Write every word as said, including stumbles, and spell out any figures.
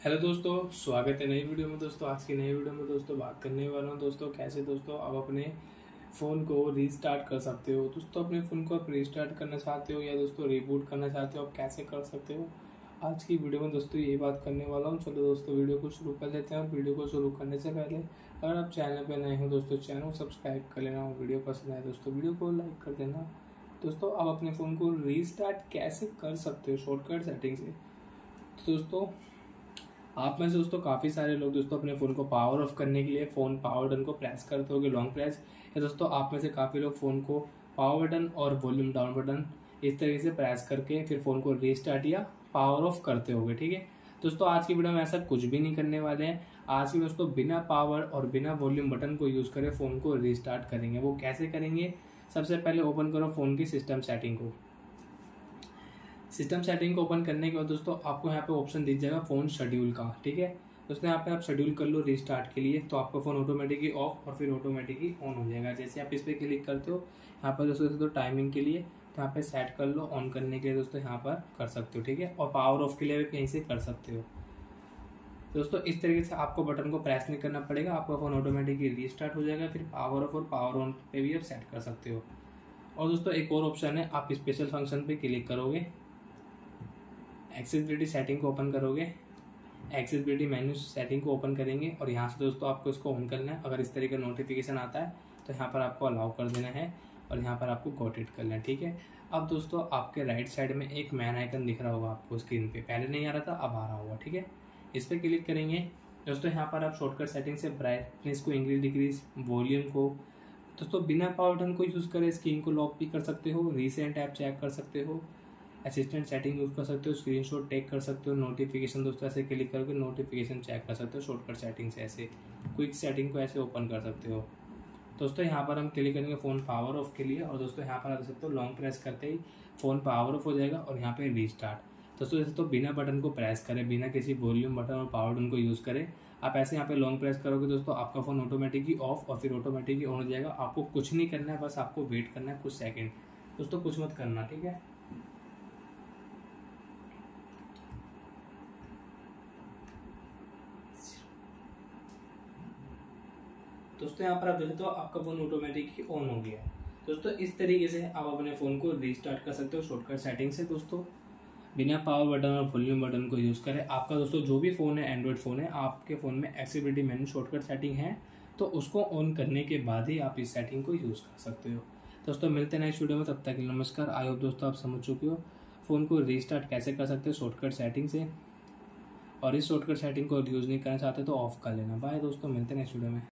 Hello दोस्तों, स्वागत है नई वीडियो में। दोस्तों आज की नई वीडियो में दोस्तों बात करने वाला हूँ दोस्तों कैसे दोस्तों आप अपने फ़ोन को रीस्टार्ट कर सकते हो। दोस्तों अपने फ़ोन को आप रीस्टार्ट करना चाहते हो या दोस्तों रीबूट करना चाहते हो, आप कैसे कर सकते हो आज की वीडियो में दोस्तों यही बात करने वाला हूँ। चलो दोस्तों वीडियो को शुरू कर लेते हैं। और वीडियो को शुरू करने से पहले अगर आप चैनल पर नए हो दोस्तों चैनल को सब्सक्राइब कर लेना। वीडियो पसंद आए दोस्तों वीडियो को लाइक कर देना। दोस्तों आप अपने फ़ोन को रीस्टार्ट कैसे कर सकते हो शॉर्टकट सेटिंग से। तो दोस्तों आप में से दोस्तों काफ़ी सारे लोग दोस्तों अपने फ़ोन को पावर ऑफ करने के लिए फ़ोन पावर बटन को प्रेस करते होगे लॉन्ग प्रेस, या दोस्तों आप में से काफ़ी लोग फ़ोन को पावर बटन और वॉल्यूम डाउन बटन इस तरीके से प्रेस करके फिर फ़ोन को रीस्टार्ट या पावर ऑफ करते होगे। ठीक है दोस्तों, आज की वीडियो में ऐसा कुछ भी नहीं करने वाले हैं। आज की दोस्तों बिना पावर और बिना वॉल्यूम बटन को यूज़ करे फ़ोन को रीस्टार्ट करेंगे। वो कैसे करेंगे, सबसे पहले ओपन करो फ़ोन की सिस्टम सेटिंग को। सिस्टम सेटिंग को ओपन करने के बाद दोस्तों आपको यहाँ पे ऑप्शन दिख जाएगा फ़ोन शेड्यूल का। ठीक है दोस्तों, यहाँ पे आप शेड्यूल कर लो रीस्टार्ट के लिए, तो आपका फ़ोन ऑटोमेटिकली ऑफ और फिर ऑटोमेटिकली ऑन हो जाएगा। जैसे आप इस पर क्लिक करते हो यहाँ पर दोस्तों दोस्तों टाइमिंग के लिए तो यहाँ पे सेट कर लो, ऑन करने के लिए दोस्तों यहाँ पर कर सकते हो। ठीक है, और पावर ऑफ के लिए भी कहीं से कर सकते हो। दोस्तों इस तरीके से आपको बटन को प्रेस नहीं करना पड़ेगा, आपका फ़ोन ऑटोमेटिकली रीस्टार्ट हो जाएगा। फिर पावर ऑफ और पावर ऑन पे भी आप सेट कर सकते हो। और दोस्तों एक और ऑप्शन है, आप स्पेशल फंक्शन पे क्लिक करोगे, एक्सेसिबिलिटी सेटिंग को ओपन करोगे, एक्सेसिबिलिटी मेन्यू सेटिंग को ओपन करेंगे और यहाँ से दोस्तों आपको इसको ऑन करना है। अगर इस तरीके का नोटिफिकेशन आता है तो यहाँ पर आपको अलाउ कर देना है और यहाँ पर आपको गॉट इट करना है। ठीक है, अब दोस्तों आपके राइट साइड में एक मैन आइकन दिख रहा होगा आपको स्क्रीन पे, पहले नहीं आ रहा था अब आ रहा होगा। ठीक है, इस पर क्लिक करेंगे दोस्तों। यहाँ पर आप शॉर्टकट सेटिंग से ब्राइटनेस को इंक्रीज डिक्रीज, वॉल्यूम को दोस्तों बिना पावर बटन को यूज़ करे स्क्रीन को लॉक भी कर सकते हो, रीसेंट ऐप चेक कर सकते हो, असिस्टेंट सेटिंग यूज़ कर सकते हो, स्क्रीनशॉट टेक कर सकते हो, नोटिफिकेशन दोस्तों ऐसे क्लिक करके नोटिफिकेशन चेक कर सकते हो शॉर्टकट सेटिंग से, ऐसे क्विक सेटिंग को ऐसे ओपन कर सकते हो। दोस्तों यहाँ पर हम क्लिक करेंगे फ़ोन पावर ऑफ के लिए और दोस्तों यहाँ पर आ सकते हो लॉन्ग प्रेस करते ही फ़ोन पावर ऑफ हो जाएगा और यहाँ पे रीस्टार्ट। दोस्तों जैसे तो बिना बटन को प्रेस करें, बिना किसी वॉल्यूम बटन और पावर बटन को यूज़ करें, आप ऐसे यहाँ पे लॉन्ग प्रेस करोगे दोस्तों आपका फ़ोन ऑटोमेटिकली ऑफ और फिर ऑटोमेटिकली ऑन हो जाएगा। आपको कुछ नहीं करना है, बस आपको वेट करना है कुछ सेकेंड। दोस्तों कुछ मत करना, ठीक है। दोस्तों यहाँ पर आप देखें तो आपका फ़ोन ऑटोमेटिकली ऑन हो गया है। दोस्तों इस तरीके से आप अपने फ़ोन को रीस्टार्ट कर सकते हो शॉर्टकट सेटिंग से दोस्तों, बिना पावर बटन और वॉल्यूम बटन को यूज़ करें। आपका दोस्तों जो भी फ़ोन है एंड्रॉयड फ़ोन है, आपके फ़ोन में एक्सेसिबिलिटी मेन्यू शॉर्टकट सेटिंग है तो उसको ऑन करने के बाद ही आप इस सेटिंग को यूज़ कर सकते हो। दोस्तों मिलते हैं नेक्स्ट वीडियो में, तब तक के लिए नमस्कार। आई होप दोस्तों आप समझ चुके हो फ़ोन को रीस्टार्ट कैसे कर सकते हो शॉर्टकट सेटिंग से, और इस शॉर्टकट सेटिंग को यूज़ नहीं करना चाहते तो ऑफ कर लेना। बाय दोस्तों, मिलते हैं नेक्स्ट वीडियो में।